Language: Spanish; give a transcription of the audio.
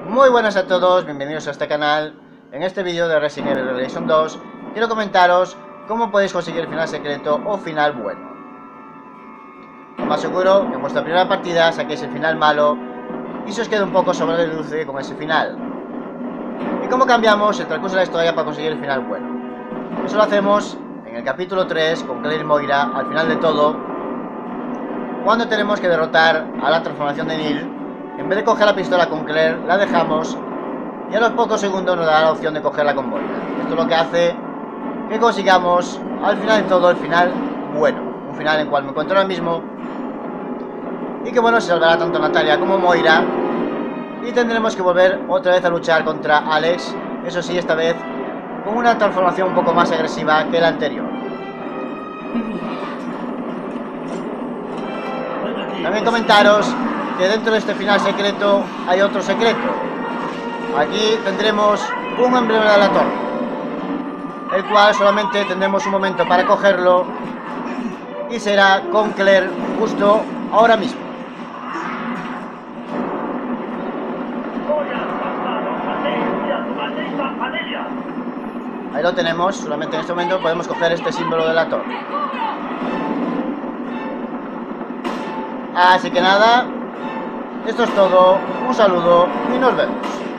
Muy buenas a todos, bienvenidos a este canal. En este vídeo de Resident Evil Revelation 2 quiero comentaros cómo podéis conseguir el final secreto o final bueno. Lo más seguro que en vuestra primera partida saquéis el final malo y se os quede un poco sobre el dulce con ese final. ¿Y cómo cambiamos el transcurso de la historia para conseguir el final bueno? Eso lo hacemos en el capítulo 3 con Claire y Moira, al final de todo, cuando tenemos que derrotar a la transformación de Neil. En vez de coger la pistola con Claire, la dejamos y a los pocos segundos nos da la opción de cogerla con Moira. Esto es lo que hace que consigamos al final de todo el final bueno, un final en el cual me encuentro ahora mismo y que bueno, se salvará tanto Natalia como Moira y tendremos que volver otra vez a luchar contra Alex, eso sí, esta vez con una transformación un poco más agresiva que la anterior. También comentaros que dentro de este final secreto hay otro secreto. Aquí tendremos un emblema de la torre, el cual solamente tendremos un momento para cogerlo y será con Claire justo ahora mismo. Ahí lo tenemos, solamente en este momento podemos coger este símbolo de la torre. Así que nada, esto es todo, un saludo y nos vemos.